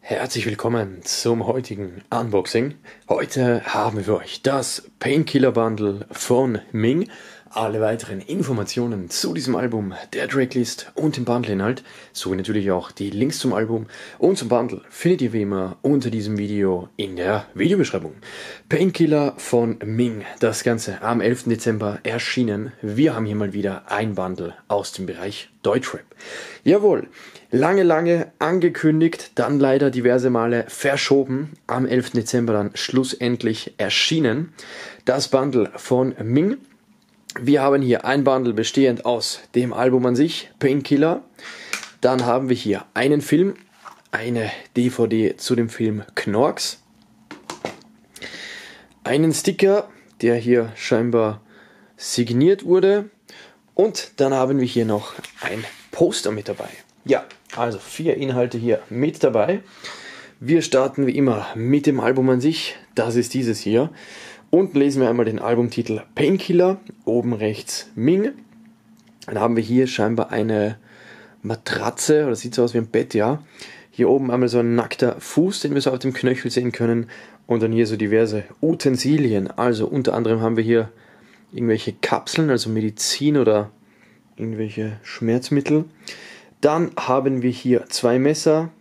Herzlich willkommen zum heutigen Unboxing. Heute haben wir für euch das Painkiller Bundle von Ming. Alle weiteren Informationen zu diesem Album, der Tracklist und dem Bundle-Inhalt, sowie natürlich auch die Links zum Album und zum Bundle findet ihr wie immer unter diesem Video in der Videobeschreibung. Painkiller von Ming, das Ganze am 11. Dezember erschienen. Wir haben hier mal wieder ein Bundle aus dem Bereich Deutschrap. Jawohl, lange angekündigt, dann leider diverse Male verschoben, am 11. Dezember dann schlussendlich erschienen. Das Bundle von Ming. Wir haben hier ein Bundle bestehend aus dem Album an sich, Painkiller. Dann haben wir hier einen Film, eine DVD zu dem Film Knorks, einen Sticker, der hier scheinbar signiert wurde, und dann haben wir hier noch ein Poster mit dabei. Ja, also 4 Inhalte hier mit dabei. Wir starten wie immer mit dem Album an sich, das ist dieses hier. Unten lesen wir einmal den Albumtitel Painkiller, oben rechts Ming. Dann haben wir hier scheinbar eine Matratze, oder sieht so aus wie ein Bett, ja. Hier oben einmal so ein nackter Fuß, den wir so auf dem Knöchel sehen können. Und dann hier so diverse Utensilien. Also unter anderem haben wir hier irgendwelche Kapseln, also Medizin oder irgendwelche Schmerzmittel. Dann haben wir hier 2 Messer,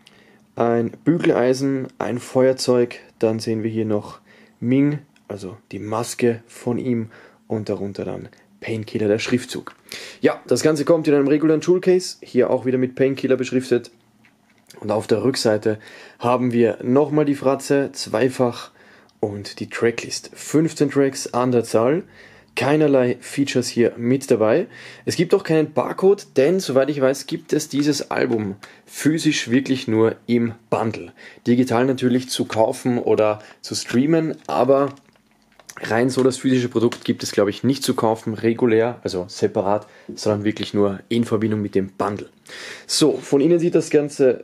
ein Bügeleisen, ein Feuerzeug. Dann sehen wir hier noch Ming, also die Maske von ihm, und darunter dann Painkiller, der Schriftzug. Ja, das Ganze kommt in einem regulären Jewel-Case, hier auch wieder mit Painkiller beschriftet. Und auf der Rückseite haben wir nochmal die Fratze, zweifach, und die Tracklist. 15 Tracks an der Zahl, keinerlei Features hier mit dabei. Es gibt auch keinen Barcode, denn soweit ich weiß, gibt es dieses Album physisch wirklich nur im Bundle. Digital natürlich zu kaufen oder zu streamen, aber rein so das physische Produkt gibt es, glaube ich, nicht zu kaufen, regulär, also separat, sondern wirklich nur in Verbindung mit dem Bundle. So, von innen sieht das Ganze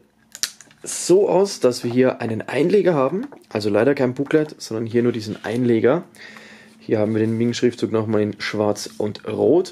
so aus, dass wir hier einen Einleger haben, also leider kein Booklet, sondern hier nur diesen Einleger. Hier haben wir den Ming-Schriftzug nochmal in schwarz und rot.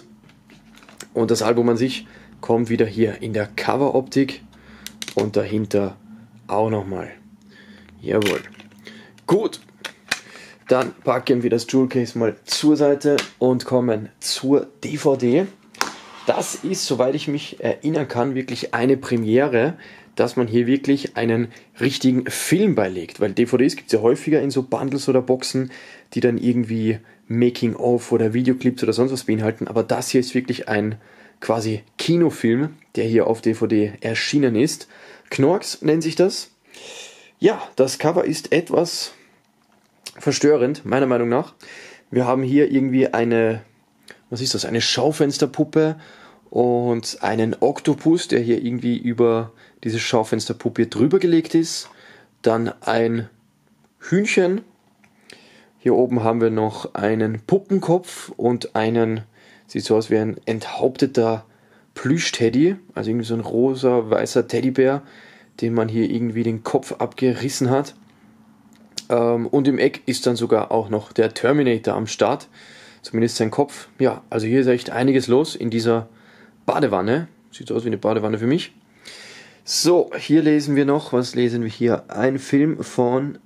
Und das Album an sich kommt wieder hier in der Cover-Optik und dahinter auch nochmal. Jawohl. Gut. Dann packen wir das Jewel Case mal zur Seite und kommen zur DVD. Das ist, soweit ich mich erinnern kann, wirklich eine Premiere, dass man hier wirklich einen richtigen Film beilegt. Weil DVDs gibt es ja häufiger in so Bundles oder Boxen, die dann irgendwie Making-of oder Videoclips oder sonst was beinhalten. Aber das hier ist wirklich ein quasi Kinofilm, der hier auf DVD erschienen ist. Knorks nennt sich das. Ja, das Cover ist etwas verstörend, meiner Meinung nach. Wir haben hier irgendwie eine, was ist das, eine Schaufensterpuppe und einen Oktopus, der hier irgendwie über diese Schaufensterpuppe drüber gelegt ist. Dann ein Hühnchen. Hier oben haben wir noch einen Puppenkopf und einen, sieht so aus wie ein enthaupteter Plüschteddy, also irgendwie so ein rosa, weißer Teddybär, den man hier irgendwie den Kopf abgerissen hat. Und im Eck ist dann sogar auch noch der Terminator am Start, zumindest sein Kopf. Ja, also hier ist echt einiges los in dieser Badewanne. Sieht so aus wie eine Badewanne für mich. So, hier lesen wir noch, was lesen wir hier? Ein Film von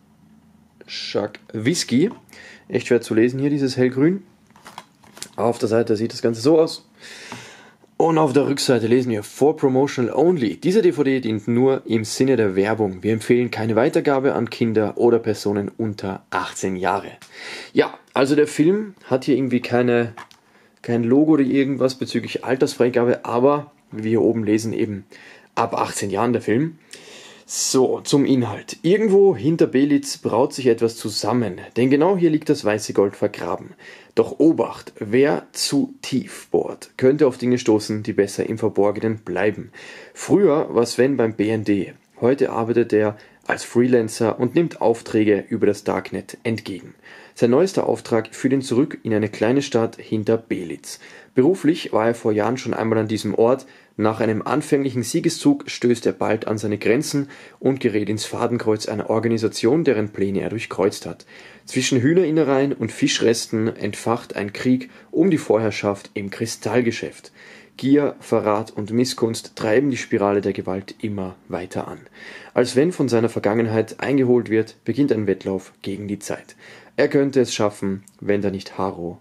Chuck Whisky. Echt schwer zu lesen hier, dieses hellgrün. Auf der Seite sieht das Ganze so aus. Und auf der Rückseite lesen wir For Promotional Only. Diese DVD dient nur im Sinne der Werbung. Wir empfehlen keine Weitergabe an Kinder oder Personen unter 18 Jahre. Ja, also der Film hat hier irgendwie kein Logo oder irgendwas bezüglich Altersfreigabe, aber wie wir hier oben lesen, eben ab 18 Jahren der Film. So, zum Inhalt. Irgendwo hinter Belitz braut sich etwas zusammen, denn genau hier liegt das weiße Gold vergraben. Doch Obacht, wer zu tief bohrt, könnte auf Dinge stoßen, die besser im Verborgenen bleiben. Früher war Sven beim BND, heute arbeitet er als Freelancer und nimmt Aufträge über das Darknet entgegen. Sein neuester Auftrag führt ihn zurück in eine kleine Stadt hinter Belitz. Beruflich war er vor Jahren schon einmal an diesem Ort. Nach einem anfänglichen Siegeszug stößt er bald an seine Grenzen und gerät ins Fadenkreuz einer Organisation, deren Pläne er durchkreuzt hat. Zwischen Hühnerinnereien und Fischresten entfacht ein Krieg um die Vorherrschaft im Kristallgeschäft. Gier, Verrat und Missgunst treiben die Spirale der Gewalt immer weiter an. Als wenn von seiner Vergangenheit eingeholt wird, beginnt ein Wettlauf gegen die Zeit. Er könnte es schaffen, wären da nicht Haro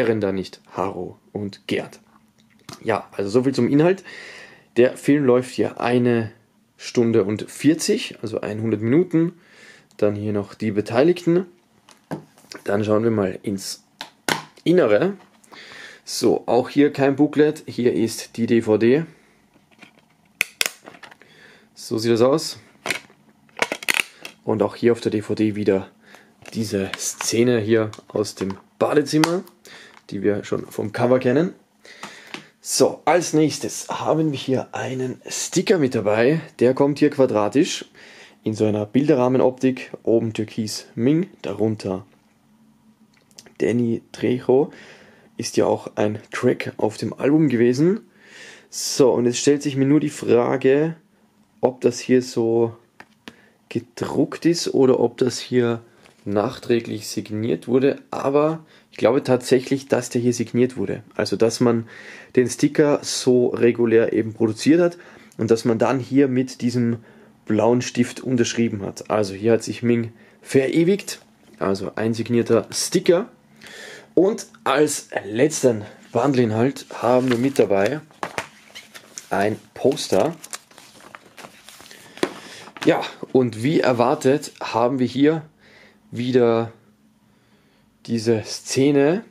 und Gerd. Ja, also so viel zum Inhalt. Der Film läuft hier 1 Stunde und 40, also 100 Minuten. Dann hier noch die Beteiligten. Dann schauen wir mal ins Innere. So, auch hier kein Booklet. Hier ist die DVD. So sieht das aus. Und auch hier auf der DVD wieder diese Szene hier aus dem Badezimmer, die wir schon vom Cover kennen. So, als nächstes haben wir hier einen Sticker mit dabei. Der kommt hier quadratisch in so einer Bilderrahmenoptik. Oben Türkis Ming, darunter Danny Trejo. Ist ja auch ein Track auf dem Album gewesen. So, und jetzt stellt sich mir nur die Frage, ob das hier so gedruckt ist oder ob das hier nachträglich signiert wurde, aber ich glaube tatsächlich, dass der hier signiert wurde. Also, dass man den Sticker so regulär eben produziert hat und dass man dann hier mit diesem blauen Stift unterschrieben hat. Also, hier hat sich Ming verewigt, also ein signierter Sticker. Und als letzten Bundleinhalt haben wir mit dabei ein Poster. Ja, und wie erwartet haben wir hier wieder diese Szene.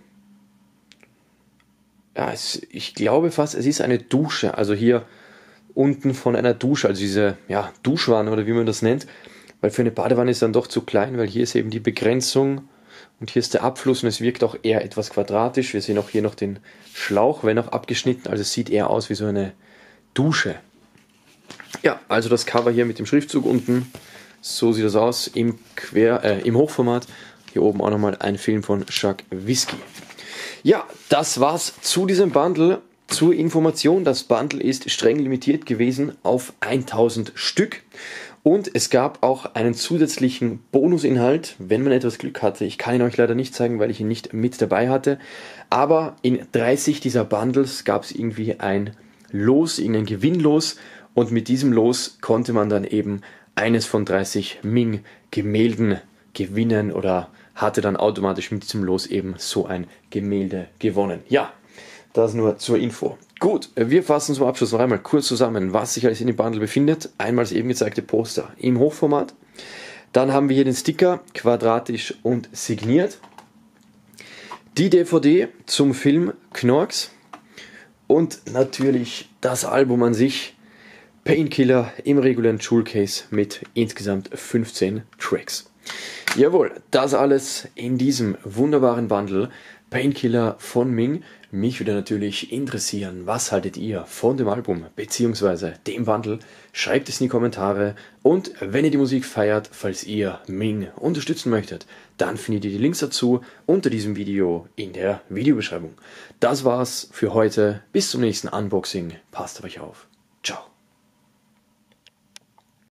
Ja, ich glaube fast, es ist eine Dusche. Also hier unten von einer Dusche, also diese Duschwanne oder wie man das nennt. Weil für eine Badewanne ist dann doch zu klein, weil hier ist eben die Begrenzung und hier ist der Abfluss und es wirkt auch eher etwas quadratisch. Wir sehen auch hier noch den Schlauch, wenn auch abgeschnitten. Also es sieht eher aus wie so eine Dusche. Ja, also das Cover hier mit dem Schriftzug unten. So sieht das aus im Hochformat. Hier oben auch nochmal ein Film von Jacques Whisky. Ja, das war's zu diesem Bundle. Zur Information, das Bundle ist streng limitiert gewesen auf 1000 Stück. Und es gab auch einen zusätzlichen Bonusinhalt, wenn man etwas Glück hatte. Ich kann ihn euch leider nicht zeigen, weil ich ihn nicht mit dabei hatte. Aber in 30 dieser Bundles gab es irgendwie ein Los, irgendein Gewinnlos. Und mit diesem Los konnte man dann eben eines von 30 Ming-Gemälden gewinnen oder hatte dann automatisch mit diesem Los eben so ein Gemälde gewonnen. Ja, das nur zur Info. Gut, wir fassen zum Abschluss noch einmal kurz zusammen, was sich alles in dem Bundle befindet. Einmal das eben gezeigte Poster im Hochformat. Dann haben wir hier den Sticker, quadratisch und signiert. Die DVD zum Film Knorks. Und natürlich das Album an sich, Painkiller im regulären Jewel-Case mit insgesamt 15 Tracks. Jawohl, das alles in diesem wunderbaren Bundle Painkiller von Ming. Mich würde natürlich interessieren, was haltet ihr von dem Album bzw. dem Bundle? Schreibt es in die Kommentare und wenn ihr die Musik feiert, falls ihr Ming unterstützen möchtet, dann findet ihr die Links dazu unter diesem Video in der Videobeschreibung. Das war's für heute. Bis zum nächsten Unboxing. Passt auf euch auf. Ciao.